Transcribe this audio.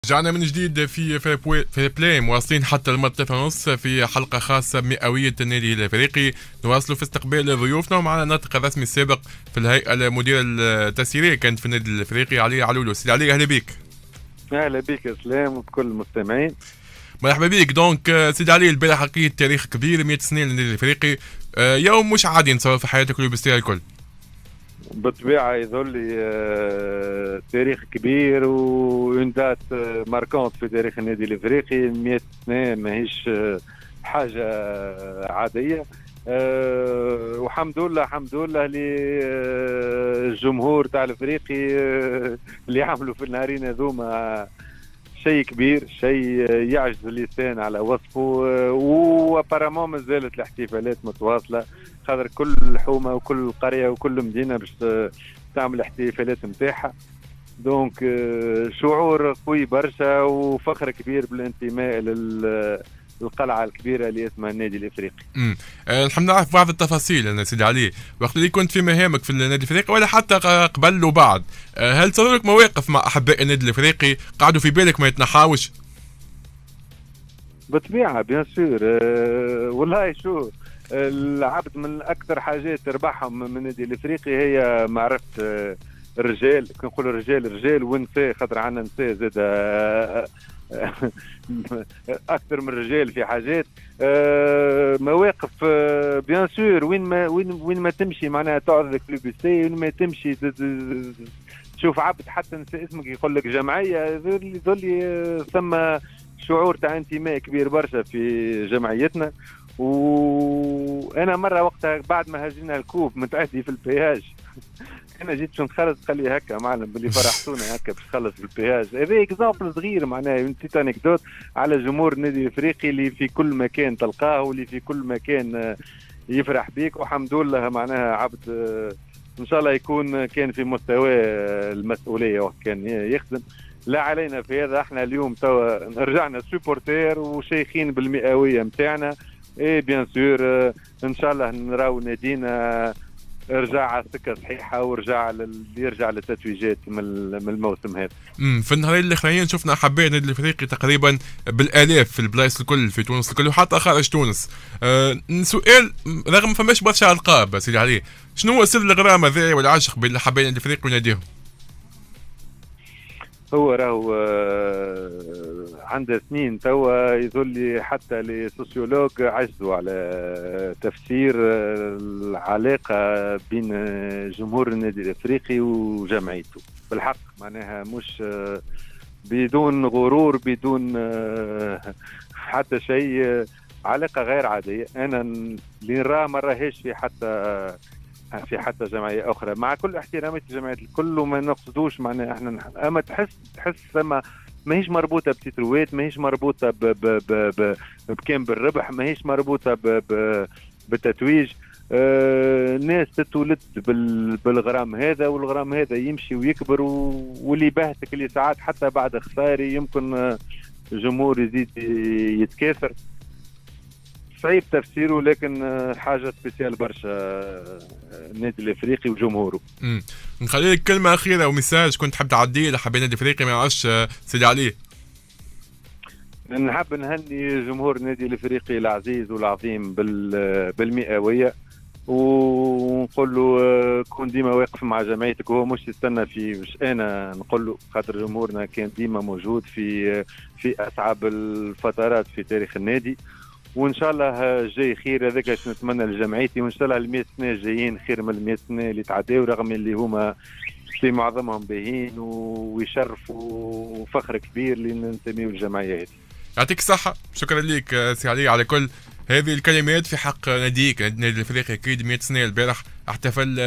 رجعنا من جديد في في بلاي مواصلين حتى المرة 3:30 في حلقة خاصة بمئوية النادي الافريقي. نواصلوا في استقبال ضيوفنا ومعنا الناطق الرسمي السابق في الهيئة المديرة التسييرية كانت في النادي الافريقي علي علولو. سيدي علي اهلا بك. اهلا بك يا سلام وبكل المستمعين. مرحبا بك. دونك سيدي علي البارح حقيقة تاريخ كبير 100 سنة للنادي الافريقي، يوم مش عادي نتصور في حياتك اليوبستيه الكل. بالطبيعة يظل تاريخ كبير وإندات ماركونت في تاريخ النادي الإفريقي. 100 سنة ماهيش حاجة عادية. وحمد لله الحمد لله للجمهور تاع الإفريقي اللي عملوا في النهارين هذوما شيء كبير، شيء يعجز اللسان على وصفه. وابارامون ما زالت الاحتفالات متواصله، خاطر كل حومه وكل قريه وكل مدينه باش تعمل الاحتفالات نتاعها. دونك شعور قوي برشا وفخر كبير بالانتماء للقلعه الكبيره اللي اسمها النادي الافريقي. نحب نعرف بعض التفاصيل انا سيدي علي، وقت اللي كنت في مهامك في النادي الافريقي ولا حتى قبل وبعد، هل صار لك مواقف مع احباء النادي الافريقي قعدوا في بالك ما يتنحاوش؟ بالطبيعه بيان سور. والله شو العبد من اكثر حاجات تربحهم من النادي الافريقي هي معرفه الرجال، كنقول رجال ونساء، خاطر عندنا نساء زاد اكثر من الرجال في حاجات. مواقف بيان سور وين ما تمشي معناها تعرض كلوبيسي، وين ما تمشي تشوف عبد حتى نسى اسمك يقول لك جمعيه، يظل ثم شعور تاع انتماء كبير برشا في جمعيتنا. وانا مره وقتها بعد ما هزينا الكوب متعدي في البياج انا جيت باش نخلص، قال لي هكا معلم باللي فرحتونا هكا باش نخلص في البياج. هذا اكزامبل صغير معناها نسيت انكدوت على جمهور النادي الافريقي اللي في كل مكان تلقاه واللي في كل مكان يفرح بيك. والحمد لله معناها عبد ان شاء الله يكون كان في مستوى المسؤوليه وقت كان يخدم. لا علينا في هذا، احنا اليوم توا رجعنا سوبورتير وشيخين بالمئويه نتاعنا. اي بيان سور ان شاء الله نراو نادينا رجع على السكه صحيحه يرجع للتتويجات من الموسم هذا. في النهارين الاخرين شفنا احباء النادي الافريقي تقريبا بالالاف في البلايص الكل في تونس الكل وحتى خارج تونس. سؤال، رغم فماش برشا القاب سيدي علي، شنو هو سر الغرام هذا والعشق بين احباء النادي الافريقي وناديهم؟ هو راهو عنده سنين توا يظل حتى لي سوسيولوج عجزوا على تفسير العلاقة بين جمهور النادي الافريقي وجمعيته. بالحق معناها مش بدون غرور بدون حتى شيء، علاقة غير عادية. انا اللي نراه ما راهيش في حتى جمعيه اخرى، مع كل احترامي الجمعيات الكل وما نقصدوش معناها احنا اما تحس ثم ماهيش مربوطه بتتروات، ماهيش مربوطه بكام بالربح، ماهيش مربوطه بالتتويج. ناس تتولد بالغرام هذا، والغرام هذا يمشي ويكبر واللي باهتك اللي ساعات حتى بعد خساري يمكن الجمهور يزيد يتكاثر. صعيب تفسيره لكن حاجه سبيسيال برشا النادي الافريقي وجمهوره. نخلي لك كلمه اخيره ومساج كنت حاب تعديه لحبايب النادي الافريقي ما يعرفش سيدي علي. نحب نهني جمهور النادي الافريقي العزيز والعظيم بالمئويه، ونقول له كون ديما واقف مع جمعيتك، وهو مش يستنى مش انا نقول له، خاطر جمهورنا كان ديما موجود في اصعب الفترات في تاريخ النادي. وان شاء الله جاي خير، هذاك اش نتمنى لجمعيتي، وان شاء الله ال100 سنه الجايين خير من ال100 سنه اللي تعداو، رغم اللي هما في معظمهم باهين ويشرفوا وفخر كبير اللي ننتميو للجمعيه هذه. يعطيك الصحه، شكرا لك سي علي على كل هذه الكلمات في حق ناديك النادي الافريقي. اكيد 100 سنه البارح احتفل